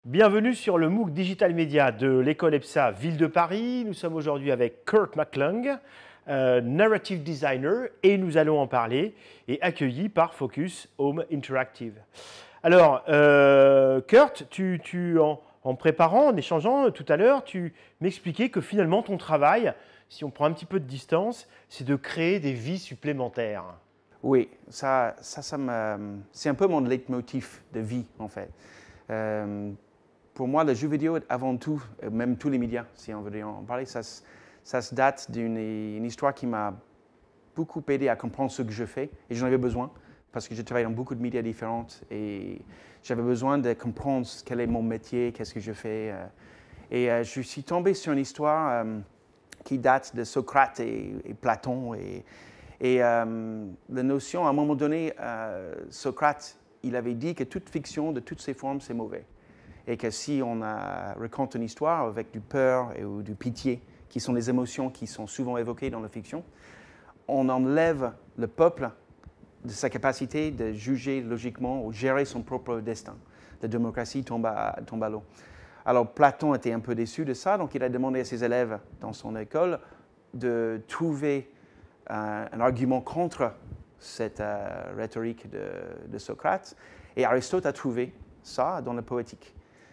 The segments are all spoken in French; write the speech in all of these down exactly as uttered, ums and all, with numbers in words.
Bienvenue sur le MOOC Digital Media de l'école EPSA Ville de Paris. Nous sommes aujourd'hui avec Kurt McClung, euh, Narrative Designer, et nous allons en parler, et accueilli par Focus Home Interactive. Alors, euh, Kurt, tu, tu, en, en préparant, en échangeant tout à l'heure, tu m'expliquais que finalement ton travail, si on prend un petit peu de distance, c'est de créer des vies supplémentaires. Oui, ça, ça, ça me, c'est un peu mon leitmotiv de vie en fait. Euh, pour moi, le jeu vidéo est avant tout, même tous les médias, si on veut en parler, ça, ça se date d'une une histoire qui m'a beaucoup aidé à comprendre ce que je fais, et j'en avais besoin, parce que je travaille dans beaucoup de médias différents, et j'avais besoin de comprendre quel est mon métier, qu'est-ce que je fais. Et euh, je suis tombé sur une histoire euh, qui date de Socrate et, et Platon, et, et euh, la notion, à un moment donné, euh, Socrate, il avait dit que toute fiction, de toutes ses formes, c'est mauvais. Et que si on a, raconte une histoire avec du peur et, ou du pitié, qui sont les émotions qui sont souvent évoquées dans la fiction, on enlève le peuple de sa capacité de juger logiquement ou gérer son propre destin. La démocratie tombe à, tombe à l'eau. Alors Platon était un peu déçu de ça, donc il a demandé à ses élèves dans son école de trouver un, un argument contre cette euh, rhétorique de, de Socrate. Et Aristote a trouvé ça dans la poétique.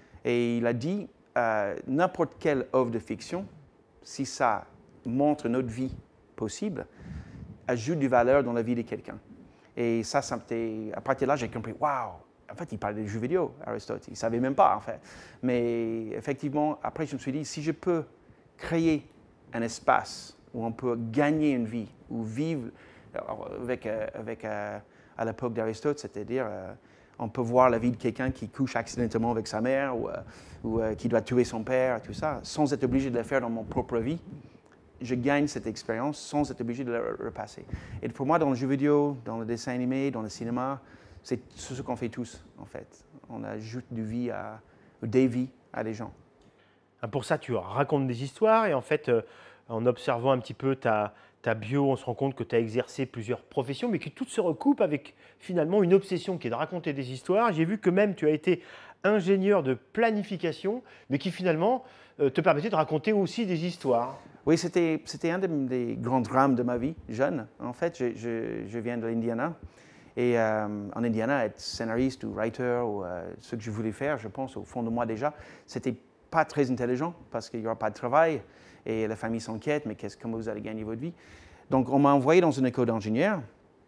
Et il a dit, euh, n'importe quelle œuvre de fiction, si ça montre notre vie possible, ajoute du valeur dans la vie de quelqu'un. Et ça, ça à partir de là, j'ai compris, waouh, en fait, il parlait des jeux vidéo, Aristote. Il ne savait même pas, en fait. Mais effectivement, après, je me suis dit, si je peux créer un espace où on peut gagner une vie, ou vivre avec, avec à l'époque d'Aristote, c'est-à-dire, euh, on peut voir la vie de quelqu'un qui couche accidentellement avec sa mère ou, euh, ou euh, qui doit tuer son père, tout ça, sans être obligé de le faire dans mon propre vie. Je gagne cette expérience sans être obligé de la repasser. Et pour moi, dans le jeu vidéo, dans le dessin animé, dans le cinéma, c'est ce qu'on fait tous, en fait. On ajoute du vie à, des vies à des gens. Pour ça, tu racontes des histoires et en fait, euh, en observant un petit peu ta, ta bio, on se rend compte que tu as exercé plusieurs professions, mais que toutes se recoupent avec finalement une obsession qui est de raconter des histoires. J'ai vu que même tu as été ingénieur de planification, mais qui finalement euh, te permettait de raconter aussi des histoires. Oui, c'était un des, des grands drames de ma vie, jeune. En fait, je, je, je viens de l'Indiana. Et euh, en Indiana, être scénariste ou writer, ou euh, ce que je voulais faire, je pense, au fond de moi déjà, c'était pas très intelligent parce qu'il n'y aura pas de travail et la famille s'inquiète, mais comment vous allez gagner votre vie? Donc, on m'a envoyé dans une école d'ingénieur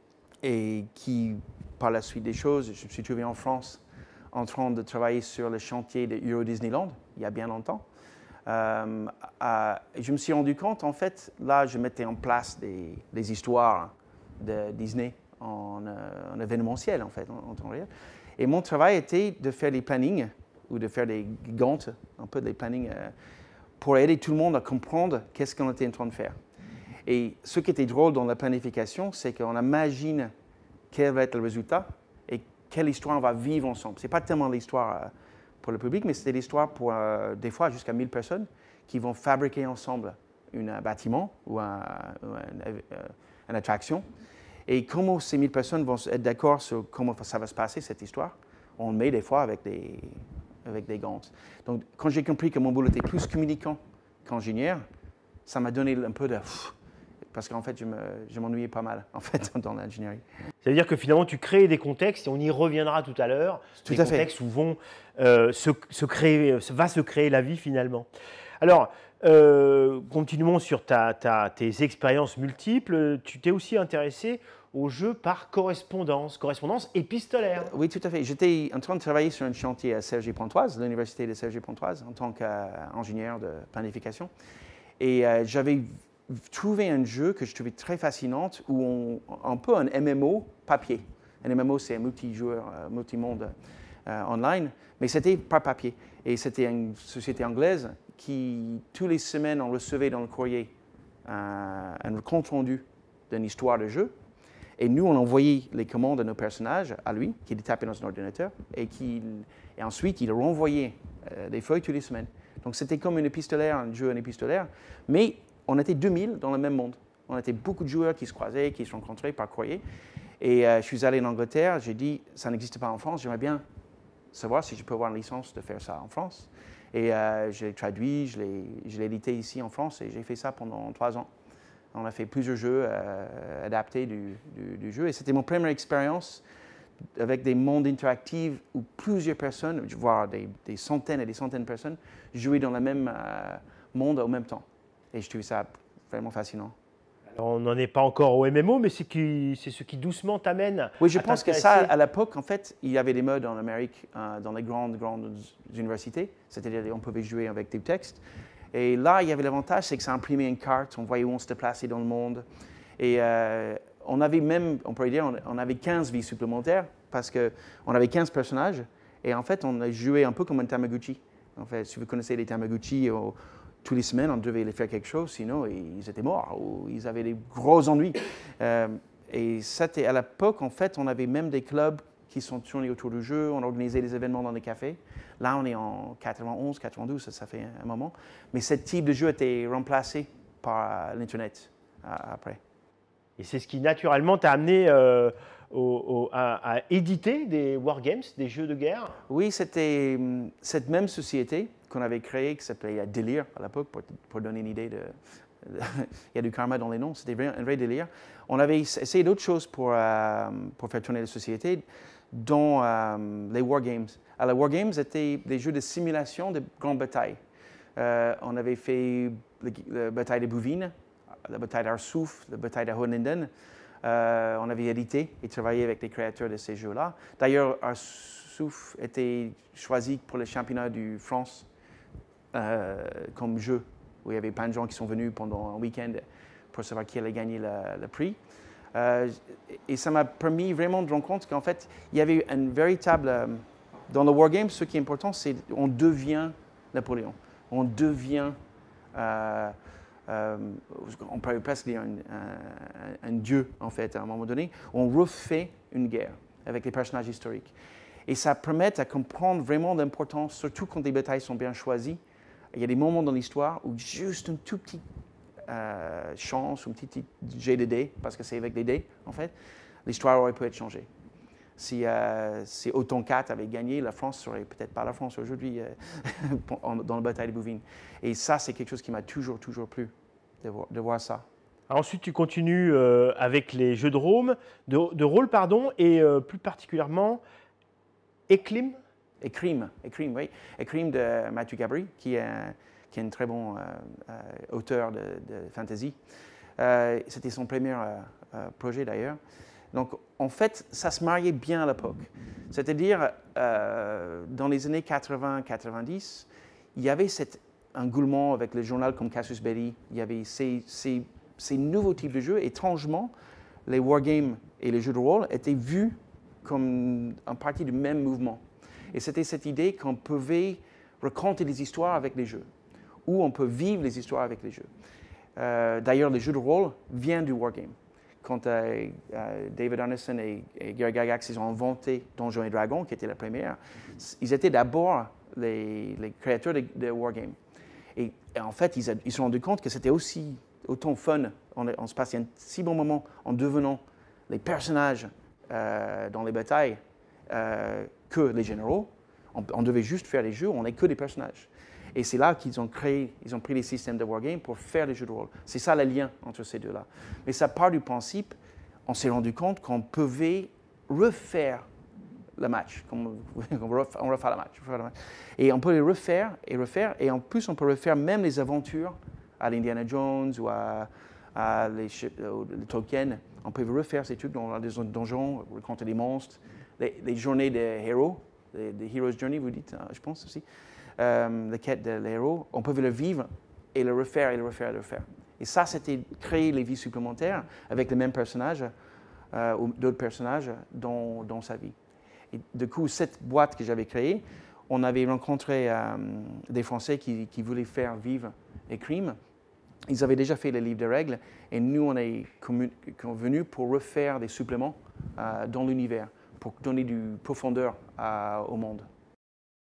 et qui, par la suite des choses, je me suis trouvé en France en train de travailler sur le chantier de Euro Disneyland, il y a bien longtemps. Euh, euh, je me suis rendu compte, en fait, là, je mettais en place des, des histoires de Disney en, euh, en événementiel, en fait, en, en temps réel. Et mon travail était de faire des plannings ou de faire des Gantt, un peu des plannings, euh, pour aider tout le monde à comprendre qu'est-ce qu'on était en train de faire. Et ce qui était drôle dans la planification, c'est qu'on imagine quel va être le résultat et quelle histoire on va vivre ensemble. Ce n'est pas tellement l'histoire euh, pour le public, mais c'était l'histoire pour euh, des fois jusqu'à mille personnes qui vont fabriquer ensemble un euh, bâtiment ou un, un, euh, une attraction. Et comment ces mille personnes vont être d'accord sur comment ça va se passer, cette histoire, on le met des fois avec des, avec des Gantt. Donc, quand j'ai compris que mon boulot était plus communicant qu'ingénieur, ça m'a donné un peu de... Parce qu'en fait, je m'ennuyais pas mal, en fait, dans l'ingénierie. Ça veut dire que finalement, tu crées des contextes, et on y reviendra tout à l'heure, des contextes où vont, euh, se, se créer, va se créer la vie, finalement. Alors, euh, continuons sur ta, ta, tes expériences multiples. Tu t'es aussi intéressé aux jeux par correspondance, correspondance épistolaire. Oui, tout à fait. J'étais en train de travailler sur un chantier à Cergy-Pontoise, l'université de Cergy-Pontoise, en tant qu'ingénieur de planification. Et euh, j'avais trouvé un jeu que je trouvais très fascinant, où on, un peu un M M O papier. Un M M O, c'est un multijoueur, euh, multimonde euh, online, mais c'était par papier. Et c'était une société anglaise qui, toutes les semaines, on recevait dans le courrier euh, un compte rendu d'une histoire de jeu. Et nous, on envoyait les commandes de nos personnages à lui, qui les tapait dans son ordinateur, et, qui, et ensuite, il renvoyait euh, des feuilles toutes les semaines. Donc, c'était comme une épistolaire, un jeu en épistolaire, mais on était deux mille dans le même monde. On était beaucoup de joueurs qui se croisaient, qui se rencontraient par courrier. Et euh, je suis allé en Angleterre, j'ai dit, ça n'existe pas en France, j'aimerais bien savoir si je peux avoir une licence de faire ça en France. Et euh, je l'ai traduit, je l'ai, je l'ai édité ici en France et j'ai fait ça pendant trois ans. On a fait plusieurs jeux euh, adaptés du, du, du jeu et c'était mon première expérience avec des mondes interactifs où plusieurs personnes, voire des, des centaines et des centaines de personnes, jouaient dans le même euh, monde en même temps. Et je trouvais ça vraiment fascinant. Alors, on n'en est pas encore au M M O, mais c'est, qui, c'est ce qui doucement t'amène. Oui, je à pense que ça, à l'époque, en fait, il y avait des modes en Amérique, euh, dans les grandes, grandes universités, c'est-à-dire qu'on pouvait jouer avec des textes. Et là, il y avait l'avantage, c'est que ça imprimait une carte, on voyait où on se déplaçait dans le monde. Et euh, on avait même, on pourrait dire, on, on avait quinze vies supplémentaires parce qu'on avait quinze personnages. Et en fait, on a joué un peu comme un Tamagotchi. En fait, si vous connaissez les Tamagotchi, oh, tous les semaines, on devait les faire quelque chose, sinon ils étaient morts ou ils avaient des gros ennuis. Euh, et c'était à l'époque, en fait, on avait même des clubs qui sont tournés autour du jeu, on organisait des événements dans des cafés. Là, on est en quatre-vingt-onze, quatre-vingt-douze, ça, ça fait un moment. Mais ce type de jeu a été remplacé par l'Internet euh, après. Et c'est ce qui, naturellement, t'a amené euh, au, au, à, à éditer des wargames, des jeux de guerre? Oui, c'était cette même société qu'on avait créée, qui s'appelait Délire à l'époque, pour, pour donner une idée de... Il y a du karma dans les noms, c'était un vrai délire. On avait essayé d'autres choses pour, euh, pour faire tourner la société, dont euh, les wargames. Alors, les wargames étaient des jeux de simulation de grandes batailles. Euh, on avait fait la bataille de Bouvines, la bataille d'Arsouf, la bataille de Hohenlinden. Euh, on avait édité et travaillé avec les créateurs de ces jeux-là. D'ailleurs, Arsouf était choisi pour le championnat de France euh, comme jeu, où il y avait plein de gens qui sont venus pendant un week-end pour savoir qui allait gagner le, le prix. Euh, et ça m'a permis vraiment de rendre compte qu'en fait, il y avait une véritable... Euh, dans le wargame, ce qui est important, c'est qu'on devient Napoléon. On devient... Euh, euh, on peut presque dire un, un, un dieu, en fait, à un moment donné. On refait une guerre avec les personnages historiques. Et ça permet à comprendre vraiment l'importance, surtout quand les batailles sont bien choisies. Il y a des moments dans l'histoire où juste une toute petite euh, chance, ou un petit, petit jet de dés, parce que c'est avec des dés, en fait, l'histoire aurait pu être changée. Si, euh, si Othon quatre avait gagné, la France serait peut-être pas la France aujourd'hui euh, dans la bataille de Bouvines. Et ça, c'est quelque chose qui m'a toujours, toujours plu, de voir, de voir ça. Ensuite, tu continues euh, avec les jeux de rôle, de, de rôle pardon, et euh, plus particulièrement Éclim. Écrime, Écrime, oui. Écrime de Mathieu Gabri, qui est un, qui est un très bon euh, euh, auteur de, de fantasy. Euh, C'était son premier euh, euh, projet d'ailleurs. Donc, en fait, ça se mariait bien à l'époque. C'est-à-dire, euh, dans les années quatre-vingts quatre-vingt-dix, il y avait cet engouement avec le journal comme Casus Belli. Il y avait ces, ces, ces nouveaux types de jeux. Étrangement, les wargames et les jeux de rôle étaient vus comme en partie du même mouvement. Et c'était cette idée qu'on pouvait raconter des histoires avec les jeux, ou on peut vivre les histoires avec les jeux. Euh, D'ailleurs, les jeux de rôle viennent du wargame. Quand euh, euh, David Arneson et, et Gary Gygax ils ont inventé Donjons et Dragons, qui était la première, ils étaient d'abord les, les créateurs de, de wargame. Et, et en fait, ils se sont rendus compte que c'était aussi autant fun, on, on se passait un si bon moment en devenant les personnages euh, dans les batailles euh, que les généraux. On, on devait juste faire les jeux, on n'est que des personnages. Et c'est là qu'ils ont créé, ils ont pris les systèmes de wargame pour faire les jeux de rôle. C'est ça le lien entre ces deux-là. Mais ça part du principe, on s'est rendu compte qu'on pouvait refaire le match, comme on refait, on refait le match, refait le match. Et on peut les refaire et refaire, et en plus on peut refaire même les aventures à l'Indiana Jones ou à, à les, les Tolkien. On peut refaire ces trucs dans des donjons, rencontrer des monstres, les, les journées des héros, les, les Hero's Journey, vous dites, je pense aussi. Euh, la quête de l'héros, on peut le vivre et le refaire et le refaire et le refaire. Et ça, c'était créer les vies supplémentaires avec les mêmes personnages euh, ou d'autres personnages dans, dans sa vie. Et du coup, cette boîte que j'avais créée, on avait rencontré euh, des Français qui, qui voulaient faire vivre les crimes. Ils avaient déjà fait les livres de règles et nous, on est venus pour refaire des suppléments euh, dans l'univers, pour donner du profondeur à, au monde.